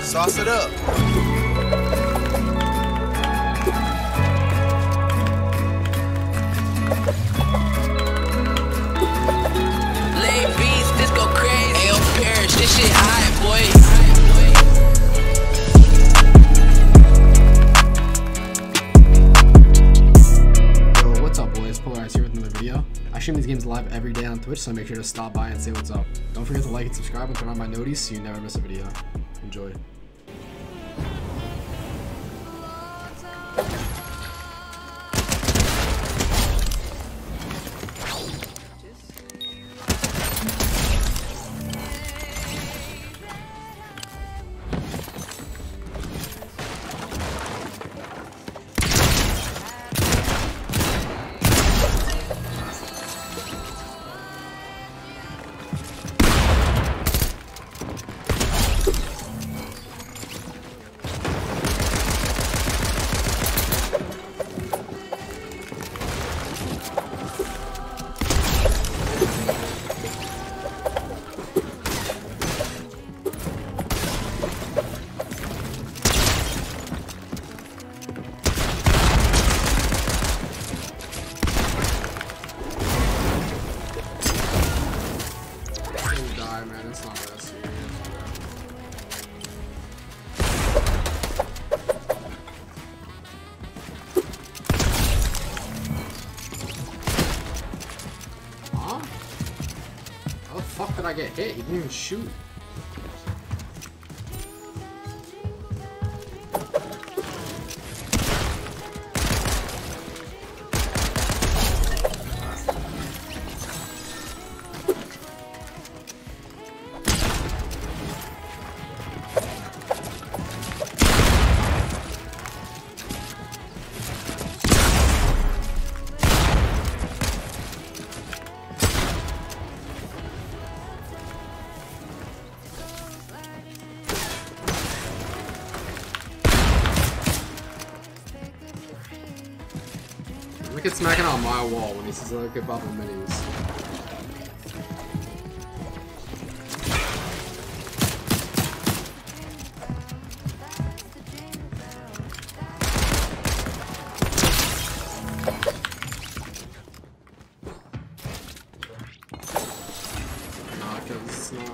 Sauce it up. Lay beats, this go crazy. Ayo, Paris, this shit high, boy. Yo, what's up, boys? Pxlarized here with another video. I stream these games live every day on Twitch, so make sure to stop by and say what's up. Don't forget to like and subscribe and turn on my noties so you never miss a video. Enjoy. Man, it's not that serious, Huh? How the fuck did I get hit? He didn't even shoot. Look at smacking on my wall when he says look at Bubble Minis. Nah, cause it's not.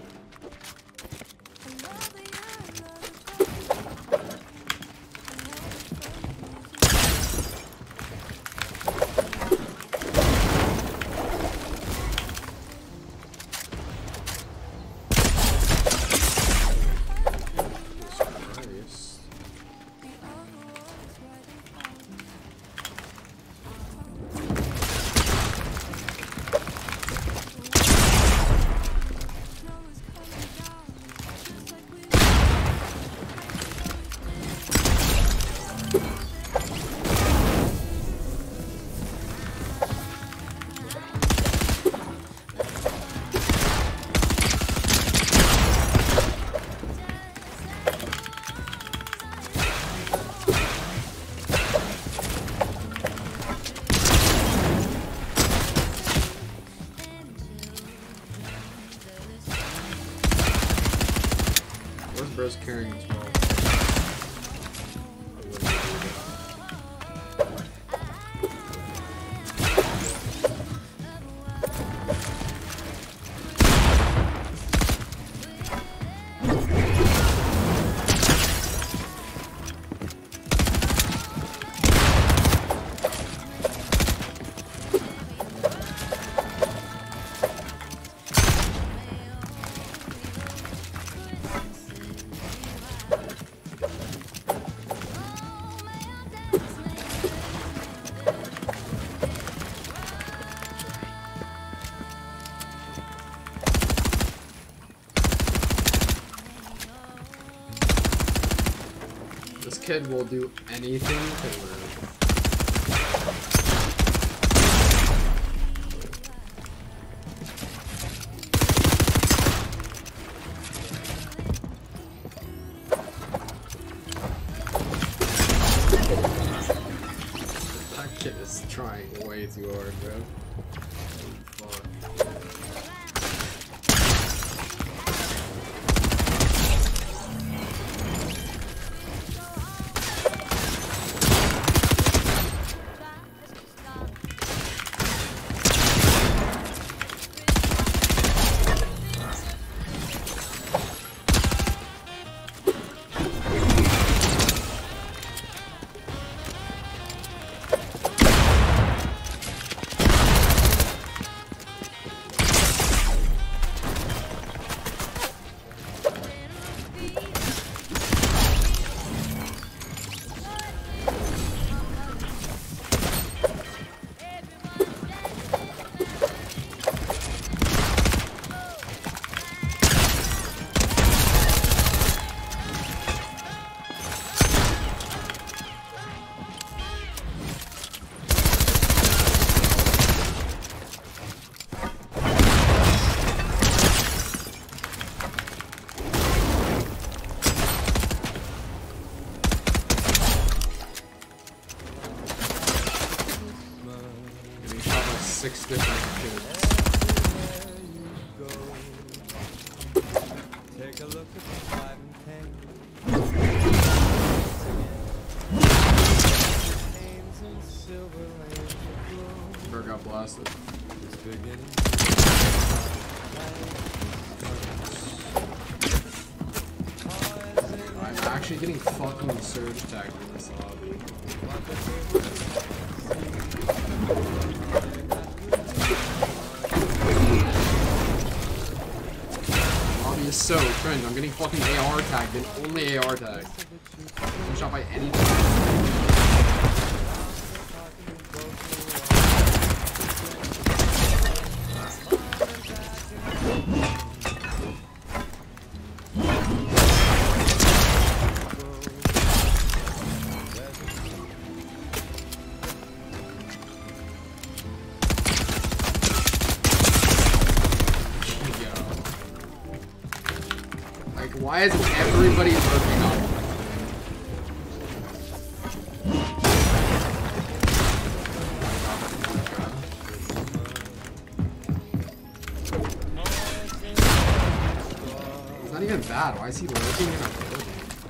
Bro's carrying as well. This kid will do anything to live. That kid is trying way too hard, bro. Fuck. 6 different kids. Take a look at the 5 and 10. Bird got blasted. It's beginning. I'm actually getting fucking surge tagged in this lobby. Lobby is so cringe. I'm getting fucking AR tagged and only AR tagged. I'm shot by anything. Why is everybody lurking on? It's not even bad. Why is he lurking in a building?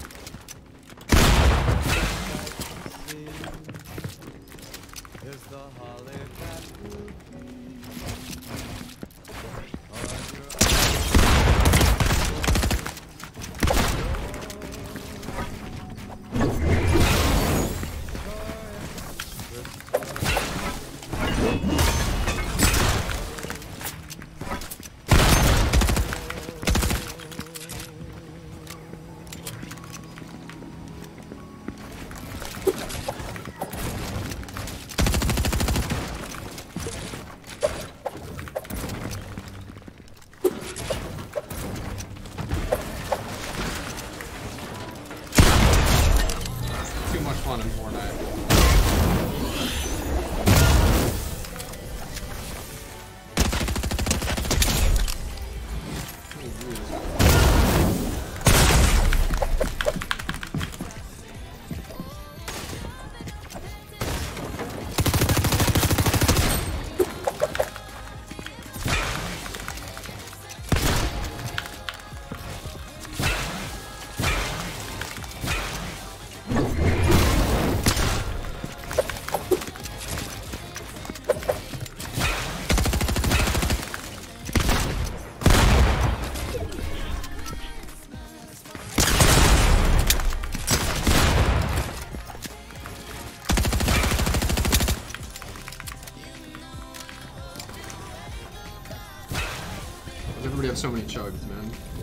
Too much fun in Fortnite. Everybody have so many chugs, man.